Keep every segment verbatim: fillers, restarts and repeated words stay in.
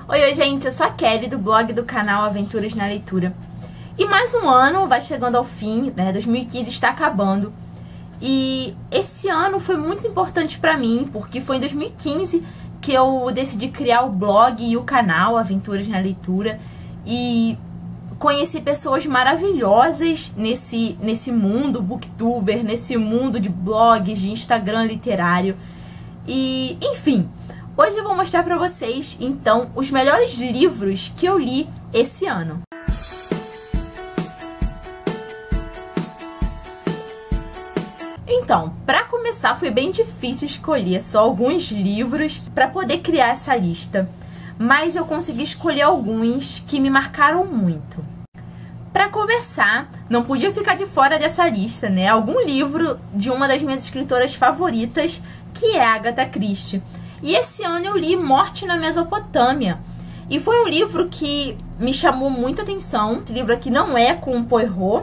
Oi, oi, gente, eu sou a Kelly do blog do canal Aventuras na Leitura. E mais um ano vai chegando ao fim, né? dois mil e quinze está acabando. E esse ano foi muito importante pra mim, porque foi em dois mil e quinze que eu decidi criar o blog e o canal Aventuras na Leitura. E conheci pessoas maravilhosas nesse, nesse mundo booktuber, nesse mundo de blogs, de Instagram literário. E, enfim, hoje eu vou mostrar pra vocês, então, os melhores livros que eu li esse ano. Então, pra começar, foi bem difícil escolher só alguns livros pra poder criar essa lista. Mas eu consegui escolher alguns que me marcaram muito. Pra começar, não podia ficar de fora dessa lista, né? Algum livro de uma das minhas escritoras favoritas, que é Agatha Christie. E esse ano eu li Morte na Mesopotâmia. E foi um livro que me chamou muita atenção. Esse livro aqui não é com o Poirot.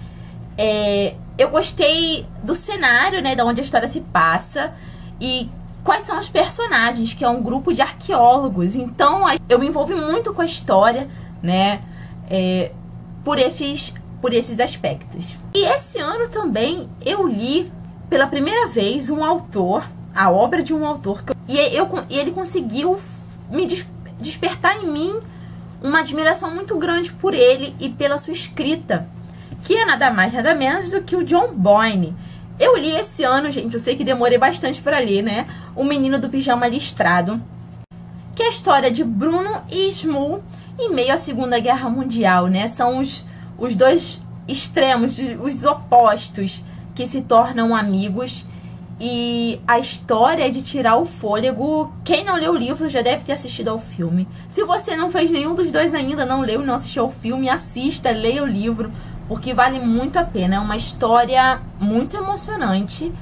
É, eu gostei do cenário, né? Da onde a história se passa. E quais são os personagens, que é um grupo de arqueólogos. Então eu me envolvi muito com a história, né? É, por, esses, por esses aspectos. E esse ano também eu li pela primeira vez um autor, a obra de um autor, que eu, e, eu, e ele conseguiu me des, despertar em mim uma admiração muito grande por ele e pela sua escrita, que é nada mais, nada menos do que o John Boyne. Eu li esse ano, gente, eu sei que demorei bastante para ler, né? O Menino do Pijama Listrado, que é a história de Bruno e Shmuel em meio à Segunda Guerra Mundial, né? São os, os dois extremos, os opostos, que se tornam amigos. E a história é de tirar o fôlego. Quem não leu o livro já deve ter assistido ao filme. Se você não fez nenhum dos dois ainda, não leu e não assistiu ao filme, assista, leia o livro, porque vale muito a pena. É uma história muito emocionante.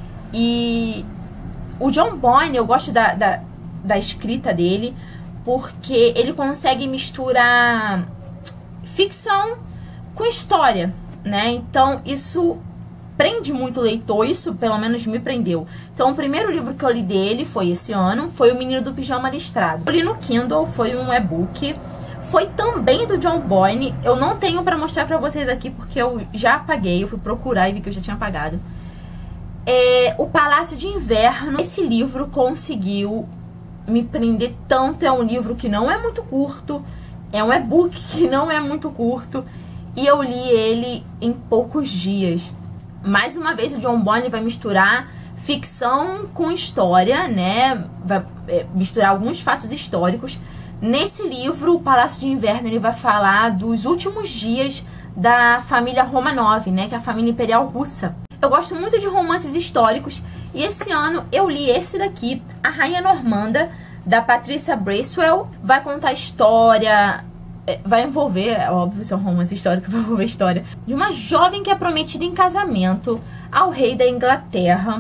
E o John Boyne, eu gosto da, da, da escrita dele, porque ele consegue misturar ficção com história, né? Então isso prende muito o leitor, isso pelo menos me prendeu. Então o primeiro livro que eu li dele foi esse ano, foi O Menino do Pijama Listrado. Eu li no Kindle, foi um e-book. Foi também do John Boyne. Eu não tenho pra mostrar pra vocês aqui, porque eu já apaguei, eu fui procurar e vi que eu já tinha apagado. É, O Palácio de Inverno. Esse livro conseguiu me prender tanto. É um livro que não é muito curto, é um e-book que não é muito curto, e eu li ele em poucos dias. Mais uma vez o John Boyne vai misturar ficção com história, né? Vai é, misturar alguns fatos históricos. Nesse livro, O Palácio de Inverno, ele vai falar dos últimos dias da família Romanov, né? Que é a família imperial russa. Eu gosto muito de romances históricos, e esse ano eu li esse daqui, A Rainha Normanda, da Patricia Bracewell. Vai contar a história, vai envolver, é óbvio, isso é um romance histórico, vai envolver a história de uma jovem que é prometida em casamento ao rei da Inglaterra.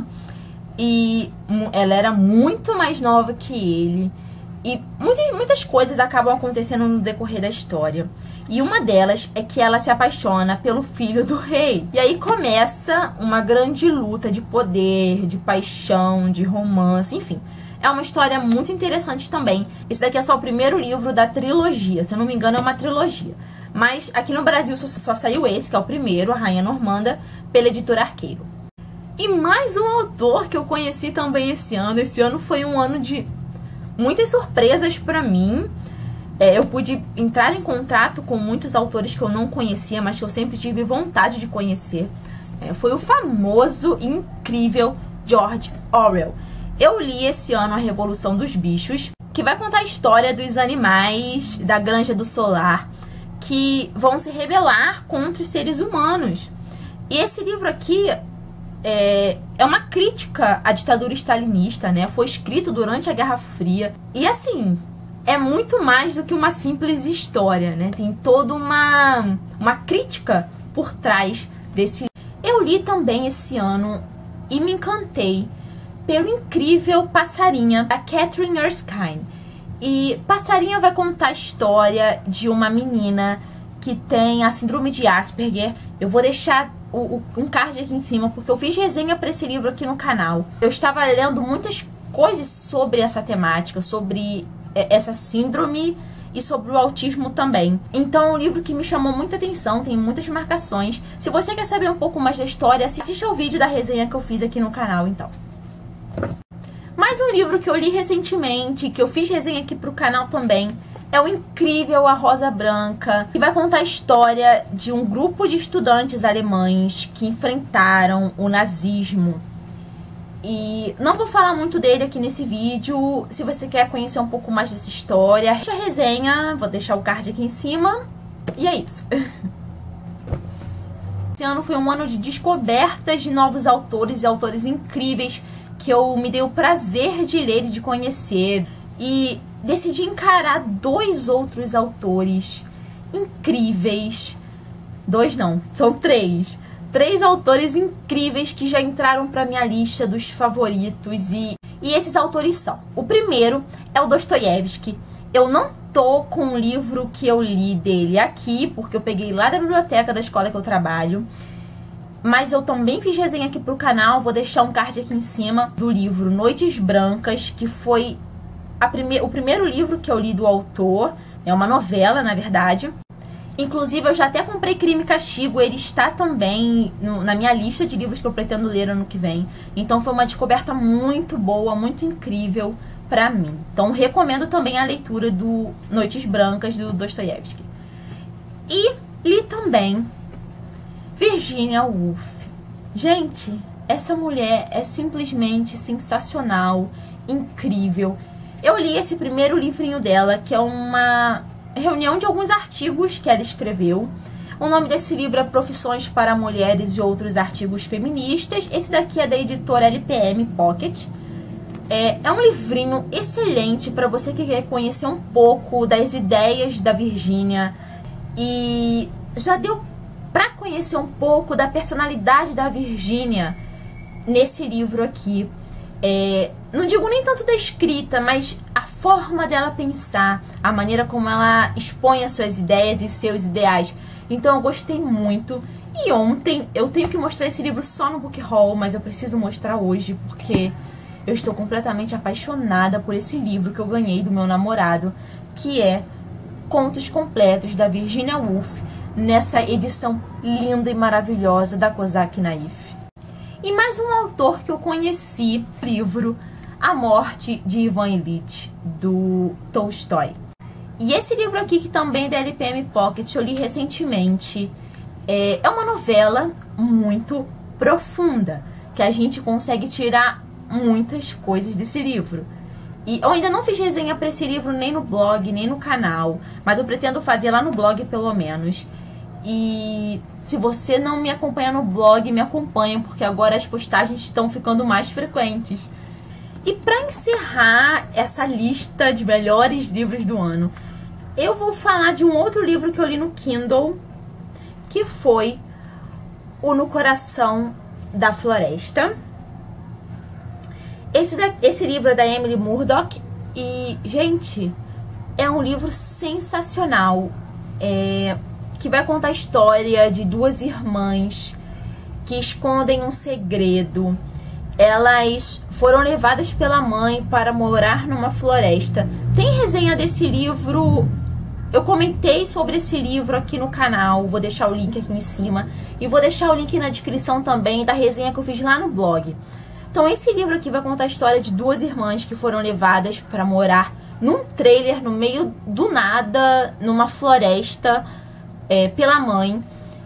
E ela era muito mais nova que ele. E muitas, muitas coisas acabam acontecendo no decorrer da história. E uma delas é que ela se apaixona pelo filho do rei. E aí começa uma grande luta de poder, de paixão, de romance, enfim. É uma história muito interessante também. Esse daqui é só o primeiro livro da trilogia. Se eu não me engano, é uma trilogia. Mas aqui no Brasil só, só saiu esse, que é o primeiro, A Rainha Normanda, pela editora Arqueiro. E mais um autor que eu conheci também esse ano. Esse ano foi um ano de muitas surpresas pra mim. É, eu pude entrar em contato com muitos autores que eu não conhecia, mas que eu sempre tive vontade de conhecer. É, foi o famoso e incrível George Orwell. Eu li esse ano A Revolução dos Bichos, que vai contar a história dos animais da Granja do Solar, que vão se rebelar contra os seres humanos. E esse livro aqui é, é uma crítica à ditadura stalinista, né? Foi escrito durante a Guerra Fria. E assim, é muito mais do que uma simples história, né? Tem toda uma, uma crítica por trás desse livro. Eu li também esse ano e me encantei pelo incrível Passarinha, da Catherine Erskine. E Passarinha vai contar a história de uma menina que tem a síndrome de Asperger. Eu vou deixar o, o, um card aqui em cima, porque eu fiz resenha para esse livro aqui no canal. Eu estava lendo muitas coisas sobre essa temática, sobre essa síndrome e sobre o autismo também. Então é um livro que me chamou muita atenção, tem muitas marcações. Se você quer saber um pouco mais da história, assista o vídeo da resenha que eu fiz aqui no canal, então. Mais um livro que eu li recentemente, que eu fiz resenha aqui pro canal também, é o incrível A Rosa Branca, que vai contar a história de um grupo de estudantes alemães que enfrentaram o nazismo. E não vou falar muito dele aqui nesse vídeo. Se você quer conhecer um pouco mais dessa história, deixa a resenha, vou deixar o card aqui em cima. E é isso. Esse ano foi um ano de descobertas de novos autores e autores incríveis que eu me dei o prazer de ler e de conhecer. E decidi encarar dois outros autores incríveis. Dois não, são três. Três autores incríveis que já entraram para minha lista dos favoritos. E, e esses autores são: o primeiro é o Dostoiévski. Eu não tô com o livro que eu li dele aqui, porque eu peguei lá da biblioteca da escola que eu trabalho. Mas eu também fiz resenha aqui pro canal. Vou deixar um card aqui em cima do livro Noites Brancas, que foi a prime- o primeiro livro que eu li do autor. É uma novela, na verdade. Inclusive, eu já até comprei Crime e Castigo, ele está também no, na minha lista de livros que eu pretendo ler ano que vem. Então foi uma descoberta muito boa, muito incrível pra mim. Então recomendo também a leitura do Noites Brancas, do Dostoiévski. E li também Virginia Woolf. Gente, essa mulher é simplesmente sensacional, incrível. Eu li esse primeiro livrinho dela, que é uma reunião de alguns artigos que ela escreveu. O nome desse livro é Profissões para Mulheres e Outros Artigos Feministas. Esse daqui é da editora L P M Pocket. É, é um livrinho excelente para você que quer conhecer um pouco das ideias da Virginia. E já deu para conhecer um pouco da personalidade da Virginia nesse livro aqui. É, não digo nem tanto da escrita, mas a forma dela pensar, a maneira como ela expõe as suas ideias e os seus ideais. Então eu gostei muito. E ontem, eu tenho que mostrar esse livro só no book haul, mas eu preciso mostrar hoje, porque eu estou completamente apaixonada por esse livro que eu ganhei do meu namorado, que é Contos Completos, da Virginia Woolf, nessa edição linda e maravilhosa da Kozak Naif. E mais um autor que eu conheci, o livro A Morte de Ivan Ilitch, do Tolstói. E esse livro aqui, que também é da L P M Pocket, eu li recentemente. É, é uma novela muito profunda, que a gente consegue tirar muitas coisas desse livro. E eu ainda não fiz resenha para esse livro nem no blog, nem no canal, mas eu pretendo fazer lá no blog pelo menos. E se você não me acompanha no blog, me acompanha, porque agora as postagens estão ficando mais frequentes. E para encerrar essa lista de melhores livros do ano, eu vou falar de um outro livro que eu li no Kindle, que foi o No Coração da Floresta. Esse, da, esse livro é da Emily Murdoch e, gente, é um livro sensacional. É... que vai contar a história de duas irmãs que escondem um segredo. Elas foram levadas pela mãe para morar numa floresta. Tem resenha desse livro, eu comentei sobre esse livro aqui no canal, vou deixar o link aqui em cima. E vou deixar o link na descrição também da resenha que eu fiz lá no blog. Então esse livro aqui vai contar a história de duas irmãs que foram levadas para morar num trailer no meio do nada, numa floresta, É, pela mãe.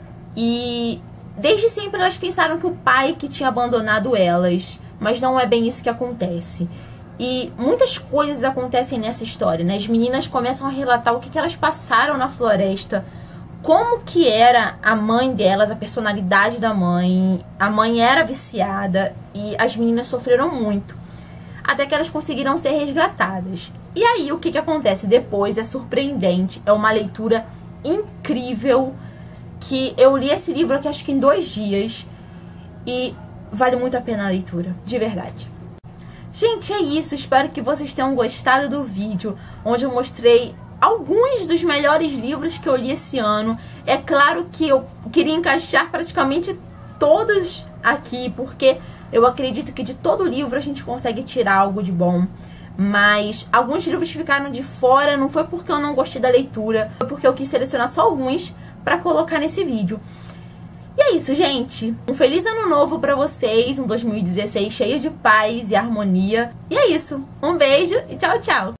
E desde sempre elas pensaram que o pai que tinha abandonado elas, mas não é bem isso que acontece. E muitas coisas acontecem nessa história, né? As meninas começam a relatar o que, que elas passaram na floresta, como que era a mãe delas, a personalidade da mãe. A mãe era viciada e as meninas sofreram muito, até que elas conseguiram ser resgatadas. E aí o que, que acontece depois é surpreendente, é uma leitura incrível, que eu li esse livro aqui acho que em dois dias e vale muito a pena a leitura, de verdade. Gente, é isso, espero que vocês tenham gostado do vídeo, onde eu mostrei alguns dos melhores livros que eu li esse ano. É claro que eu queria encaixar praticamente todos aqui, porque eu acredito que de todo livro a gente consegue tirar algo de bom. Mas alguns livros ficaram de fora, não foi porque eu não gostei da leitura, foi porque eu quis selecionar só alguns pra colocar nesse vídeo. E é isso, gente. Um feliz ano novo pra vocês, um dois mil e dezesseis cheio de paz e harmonia. E é isso. Um beijo e tchau, tchau.